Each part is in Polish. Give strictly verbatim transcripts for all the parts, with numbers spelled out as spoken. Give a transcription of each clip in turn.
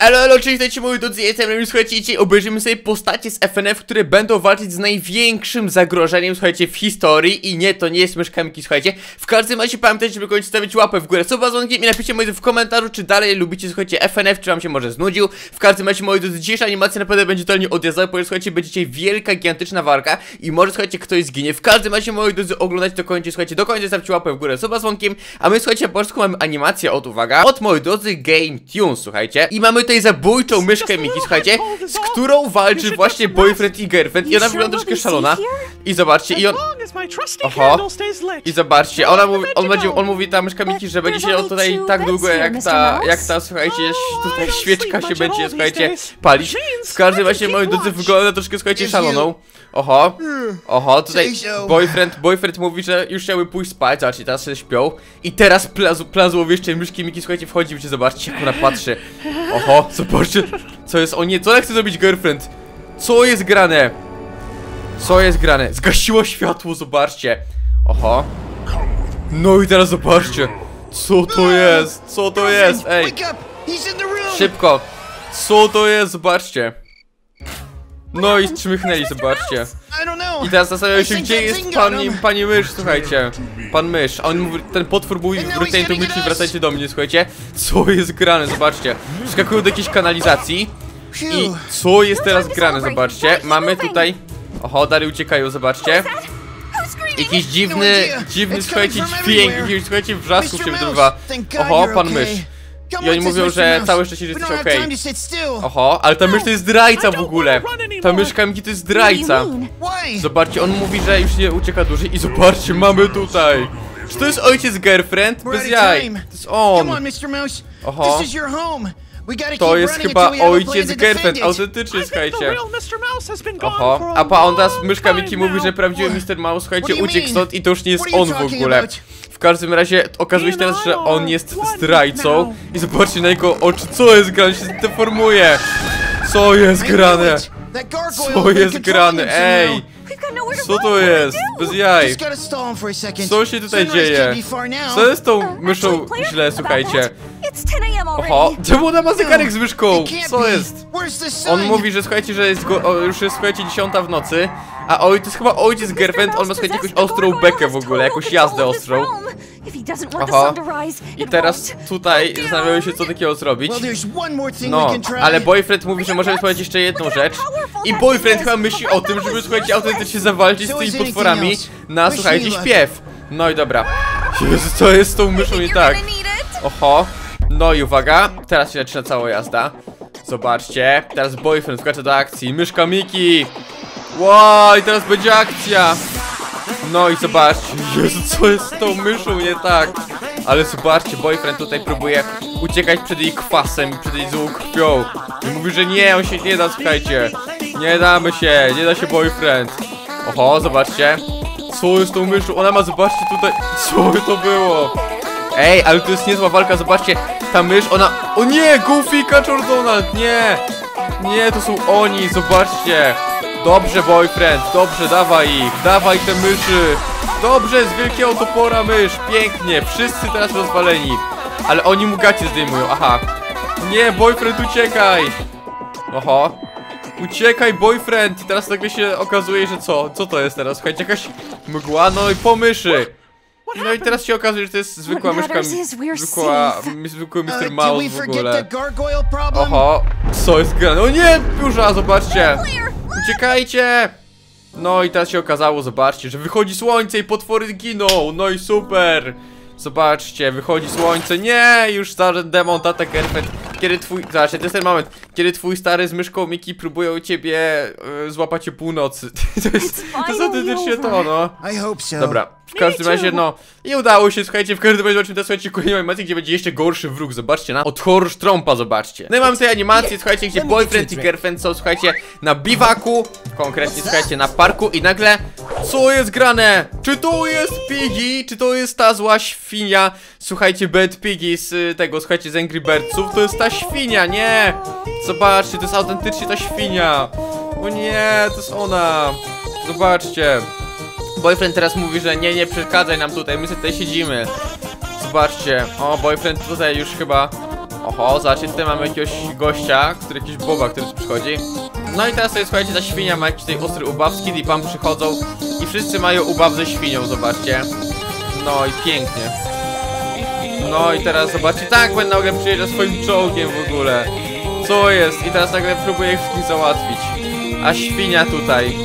Elo, elo, cześć, witajcie moi drodzy, jestem Remi, słuchajcie, dzisiaj obejrzymy sobie postacie z F N F, które będą walczyć z największym zagrożeniem, słuchajcie, w historii. I nie, to nie jest myszka Miki, słuchajcie. W każdym razie pamiętajcie, żeby koniecznie stawić łapę w górę, suba z dzwonkiem i napiszcie moi drodzy w komentarzu, czy dalej lubicie, słuchajcie, F N F, czy wam się może znudził. W każdym razie, moi drodzy, dzisiejsza animacja naprawdę będzie totalnie odjazdowa, ponieważ, słuchajcie, będzie dzisiaj wielka, gigantyczna walka i może, słuchajcie, ktoś zginie. W każdym razie, moi drodzy, oglądajcie do końca, słuchajcie, do końca stawcie łapę w górę, suba z dzwonkiem. A my, słuchajcie, po polsku mamy animację od, uwaga, od, moi drodzy, Game Tunes, słuchajcie. I mamy tutaj zabójczą myszkę Miki, słuchajcie, z którą walczy właśnie boyfriend i girlfriend. I ona wygląda troszkę szalona. I zobaczcie, i on... Oho. I zobaczcie, ona mówi, on będzie, on mówi, ta myszka Miki, że będzie siedział tutaj tak długo, jak ta, jak ta, słuchajcie, tutaj świeczka się będzie, słuchajcie, palić. W każdym razie, moi drodzy, wygląda troszkę, słuchajcie, szaloną. Oho, oho, tutaj boyfriend, boyfriend mówi, że już chciałby pójść spać, zobaczcie, teraz się śpią. I teraz plan, plan złowieszczej myszki Miki, słuchajcie, wchodzi, wiecie, zobaczcie, jak ona patrzy. Oho, zobaczcie, co jest, o nie, co ja chcę zrobić girlfriend? Co jest grane? Co jest grane? Zgasiło światło, zobaczcie. Oho. No i teraz zobaczcie. Co to jest? Co to jest? Ej. Szybko. Co to jest? Zobaczcie. No i czmychnęli, zobaczcie. I teraz zastanawiają się, gdzie jest pani, pani mysz, słuchajcie. Pan mysz. A on mówi, ten potwór mówi, wrócenie do myszy i wracajcie do mnie, słuchajcie. Co jest grane? Zobaczcie. Wskakują do jakiejś kanalizacji. I co jest teraz grane? Zobaczcie. Mamy tutaj... Oho, dalej uciekają, zobaczcie. Jakiś dziwny, dziwny, słuchajcie, dźwięk, jakiś, słuchajcie, wrzasków się wydobywa. Oho, pan mysz. I oni mówią, że całe szczęście, że jesteś okej. Oho, ale ta mysz to jest zdrajca w ogóle. Ta myszka Miki to jest zdrajca. Zobaczcie, on mówi, że już nie ucieka dłużej. I zobaczcie, mamy tutaj. Czy to jest ojciec girlfriend? Bez jaj. To jest on. Oho. To jest chyba ojciec girlfriend, autentycznie, słuchajcie. Oho, a pa on teraz, myszka Miki mówi, że prawdziwy mister Mouse, słuchajcie, uciekł stąd i to już nie jest on w ogóle. W każdym razie okazuje się teraz, że on jest zdrajcą. I zobaczcie na jego oczy, co jest grane, się deformuje. Co jest grane? Co jest grane? Ej! Co to jest? Bez jaj. Co się tutaj dzieje? Co jest tą myszą źle, słuchajcie? Oho, czemu ona ma zegarek z myszką? Co jest? On mówi, że słuchajcie, że jest go, o, już jest, słuchajcie, dziesiąta w nocy. A oj, to jest chyba ojciec girlfriend, on ma, słuchajcie, jakąś ostrą bekę w ogóle, jakąś jazdę ostrą. Oho. I teraz tutaj zastanawiają się, co takiego zrobić. No, ale boyfriend mówi, że możemy słuchać jeszcze jedną rzecz. I boyfriend chyba myśli o tym, żeby, słuchajcie, autentycznie zawalczyć z tymi potworami na, słuchajcie, śpiew. No i dobra. Jezu, co jest z tą myszą nie tak? Oho. No i uwaga, teraz się zaczyna cała jazda. Zobaczcie, teraz boyfriend wkracza do akcji. Myszka Miki. Wow, i teraz będzie akcja. No i zobaczcie, Jezu, co jest z tą myszą nie tak? Ale zobaczcie, boyfriend tutaj próbuje uciekać przed jej kwasem i przed jej złą krwią. I mówi, że nie, on się nie da, słuchajcie. Nie damy się, nie da się boyfriend. Oho, zobaczcie. Co jest z tą myszą? Ona ma, zobaczcie tutaj. Co to było? Ej, ale to jest niezła walka, zobaczcie. Ta mysz, ona... O nie, Goofy, Kaczor, Donald, nie. Nie, to są oni, zobaczcie. Dobrze, boyfriend, dobrze, dawaj ich, dawaj te myszy. Dobrze, z wielkiego topora mysz, pięknie, wszyscy teraz rozwaleni. Ale oni mu gacie zdejmują, aha. Nie, boyfriend, uciekaj. Oho. Uciekaj, boyfriend. I teraz nagle się okazuje, że co? Co to jest teraz? Słuchajcie, jakaś mgła, no i po myszy. No i teraz się okazuje, że to jest zwykła myszka, zwykła, zwykły mister Mouse w ogóle. Oho, co jest grane? O nie, burza, zobaczcie. Uciekajcie! No i teraz się okazało, zobaczcie, że wychodzi słońce i potwory giną. No i super. Zobaczcie, wychodzi słońce. Nie, już stary demon, tata girlfriend. Kiedy twój, zobaczcie, to jest ten moment, kiedy twój stary z myszką Miki próbują ciebie y, złapać o północy. To jest, to jest autentycznie to, no. Dobra, w każdym razie, no, i udało się, słuchajcie, w każdym razie zobaczymy teraz, słuchajcie, kolejną animację, gdzie będzie jeszcze gorszy wróg, zobaczcie, na otworu Trąpa, zobaczcie. No i mamy tutaj animację, słuchajcie, gdzie boyfriend i girlfriend są, słuchajcie, na biwaku, konkretnie, słuchajcie, na parku i nagle, co jest grane? Czy to jest Piggy? Czy to jest ta zła świnia? Słuchajcie, Bad Piggy z y, tego, słuchajcie, z Angry Birdsów, to jest ta świnia, nie! Zobaczcie, to jest autentycznie ta świnia. O nie, to jest ona. Zobaczcie. Boyfriend teraz mówi, że nie, nie przeszkadzaj nam tutaj, my sobie tutaj siedzimy. Zobaczcie, o, boyfriend tutaj już chyba Oho, zobaczcie, tutaj mamy jakiegoś gościa, który jakiś boba, który tu przychodzi. No i teraz sobie, słuchajcie, ta świnia ma jakiś tutaj ostry ubaw, Skid i Pam przychodzą i wszyscy mają ubaw ze świnią, zobaczcie. No i pięknie. No i teraz zobaczcie, tak, będę nagle przyjeżdża swoim czołgiem w ogóle. Co jest? I teraz nagle próbuję ich wszystkich załatwić. A świnia tutaj.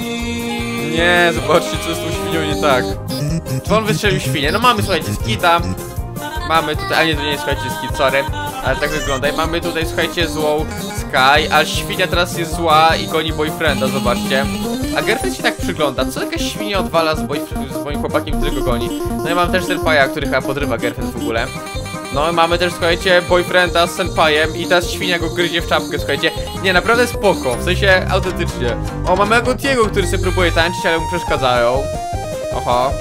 Nie, zobaczcie, co z tą świnią nie tak. Czy on wystrzelił świnię? No mamy, słuchajcie, Skida. Mamy tutaj, a nie, to nie jest, słuchajcie, Skid, sorry. Ale tak wygląda. I mamy tutaj, słuchajcie, złą Sky, a świnia teraz jest zła i goni boyfrienda, zobaczcie. A Gerfriend się tak przygląda, co jakaś świnia odwala z, z moim chłopakiem, który go goni. No i mam też Senpaja, który chyba podrywa Gerfriend w ogóle. No i mamy też, słuchajcie, boyfrienda z Senpajem i ta świnia go gryzie w czapkę, słuchajcie. Nie, naprawdę spoko, w sensie autentycznie. O, mamy Agotiego, który sobie próbuje tańczyć, ale mu przeszkadzają. Oho.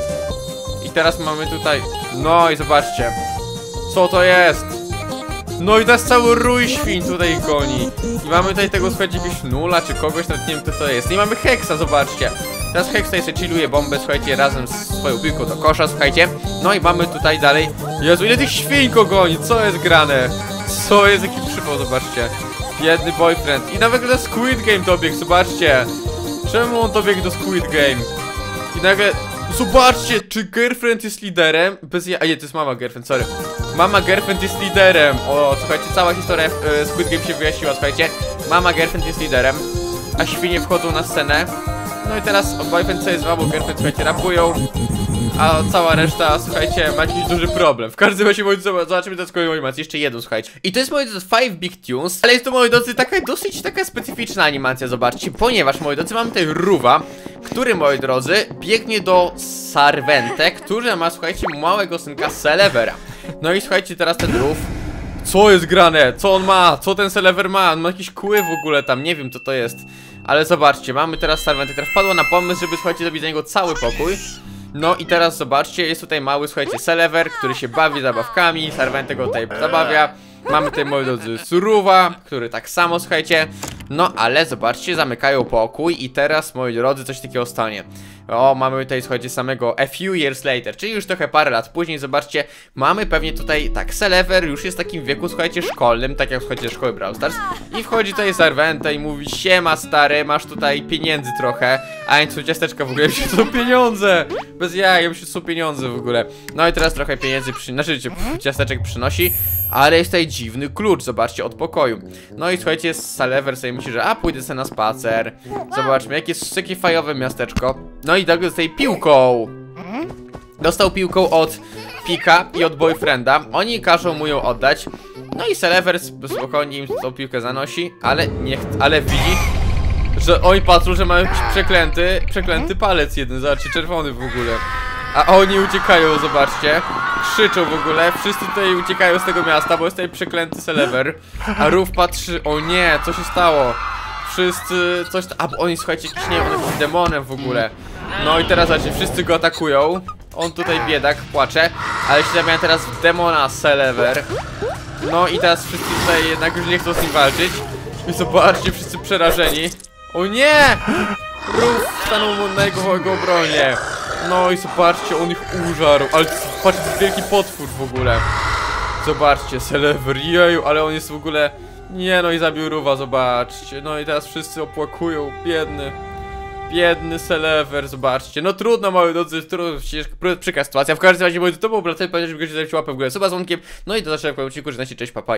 I teraz mamy tutaj... No i zobaczcie. Co to jest? No i teraz cały rój świń tutaj goni. I mamy tutaj tego, słuchajcie, jakiegoś nula czy kogoś, nawet nie wiem kto to jest. I mamy Hexa, zobaczcie. Teraz Hex tutaj sobie chilluje bombę, słuchajcie, razem z swoją piłką do kosza, słuchajcie. No i mamy tutaj dalej... Jezu, ile tych świń go goni, co jest grane? Co jest, jaki przypał, zobaczcie. Biedny boyfriend. I nawet do Squid Game dobiegł, zobaczcie. Czemu on dobiegł do Squid Game? I nagle... Zobaczcie, czy Gerfriend jest liderem? Bez ja... A nie, to jest mama Gerfriend, sorry. Mama Gerfriend jest liderem. O, słuchajcie, cała historia y, Squid Game się wyjaśniła, słuchajcie. Mama Gerfriend jest liderem, a świnie wchodzą na scenę. No i teraz boyfriend co jest z mamą Gerfriend, słuchajcie, rapują. A cała reszta, słuchajcie, ma jakiś duży problem. W każdym razie, moi drodzy, zobaczymy teraz kolejną animację. Jeszcze jedną, słuchajcie. I to jest, moi drodzy, Five Big Tunes. Ale jest to, moi drodzy, taka dosyć taka specyficzna animacja, zobaczcie. Ponieważ, moi drodzy, mamy tutaj Ruwa, który, moi drodzy, biegnie do Sarwente, który ma, słuchajcie, małego synka Celevera. No i słuchajcie, teraz ten Rów. Co jest grane? Co on ma? Co ten Celever ma? On ma jakieś kły w ogóle tam, nie wiem co to jest. Ale zobaczcie, mamy teraz Sarwentę, która wpadła na pomysł, żeby, słuchajcie, zrobić za niego cały pokój. No i teraz zobaczcie, jest tutaj mały, słuchajcie, Celever, który się bawi zabawkami, Sarwentę go tutaj zabawia. Mamy tutaj, moi drodzy, Suruwa, który tak samo, słuchajcie. No ale zobaczcie, zamykają pokój i teraz, moi drodzy, coś takiego stanie. O, mamy tutaj, słuchajcie, samego a few years later, czyli już trochę parę lat później, zobaczcie. Mamy pewnie tutaj, tak, Celever już jest w takim wieku, słuchajcie, szkolnym, tak jak słuchajcie, szkoły Brawl Stars. I wchodzi tutaj Sarwenta i mówi: siema stary, masz tutaj pieniędzy trochę. A nie, są ciasteczka w ogóle, myślę, to są pieniądze. Bez jaj, myślę, to są pieniądze w ogóle. No i teraz trochę pieniędzy, przy... znaczy ciasteczek przynosi. Ale jest tutaj dziwny klucz, zobaczcie, od pokoju. No i słuchajcie, Celever sobie myśli, że a, pójdę sobie na spacer. Zobaczmy, jakie jest takie fajowe miasteczko. No i tak zostaje piłką. Dostał piłką od Pika i od boyfrienda. Oni każą mu ją oddać. No i Celever spokojnie im tą piłkę zanosi, ale nie chce, ale widzi, że oni patrzą, że mają jakiś przeklęty, przeklęty palec jeden, zobaczcie, czerwony w ogóle. A oni uciekają, zobaczcie. Krzyczą w ogóle, wszyscy tutaj uciekają z tego miasta, bo jest tutaj przeklęty Celever. A Ruf patrzy, o nie, co się stało? Wszyscy, coś, a bo oni, słuchajcie, jakiś, nie, on jest demonem w ogóle. No i teraz, zobaczcie, wszyscy go atakują. On tutaj biedak, płacze, ale się zamienia teraz w demona Celever. No i teraz wszyscy tutaj jednak już nie chcą z nim walczyć. I zobaczcie, wszyscy przerażeni. O nie! Ruf stanął mu na jego, jego obronie. No i zobaczcie, on ich użarł. Ale patrzcie, to jest wielki potwór w ogóle. Zobaczcie, Celever, jeju, ale on jest w ogóle... Nie, no i zabił Ruwa, zobaczcie. No i teraz wszyscy opłakują, biedny. Biedny Celever, zobaczcie. No trudno, moi drodzy, trudno, przykra sytuacja. W każdym razie, moi drodzy, to był Bratel, pamiętajcie, żeby go się zająć łapę w górę, suba z dzwonkiem. No i do zobaczenia w kolejnym odcinku, że cześć, papa.